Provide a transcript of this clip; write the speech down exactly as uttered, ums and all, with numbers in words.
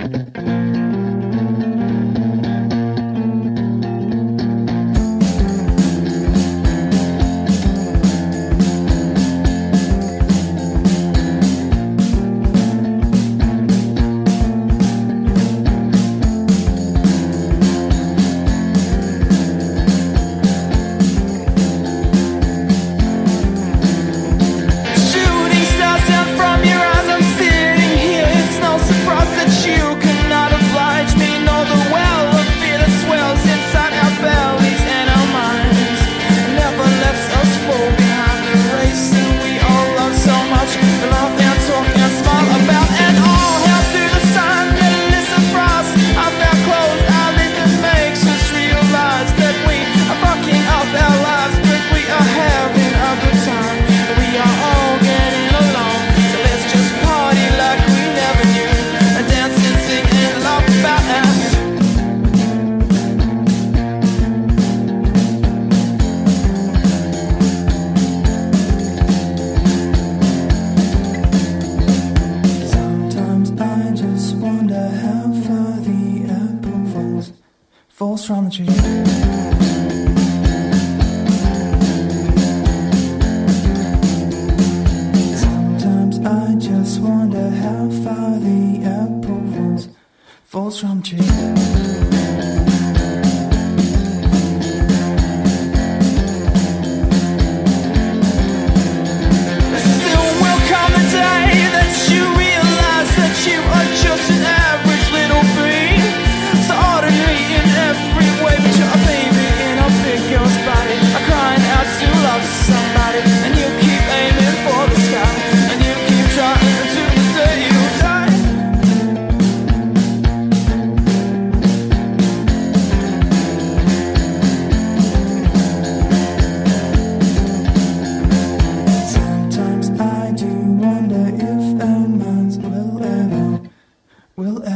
falls from the tree. Sometimes I just wonder how far the apple falls, falls from the tree. You are just an average little bee, so ordinary in every way, but you're a baby in a big girl's body, a crying out to love somebody, and you keep aiming for the sky, and you keep trying until the day you die. Sometimes I do wonder if our minds will ever will ever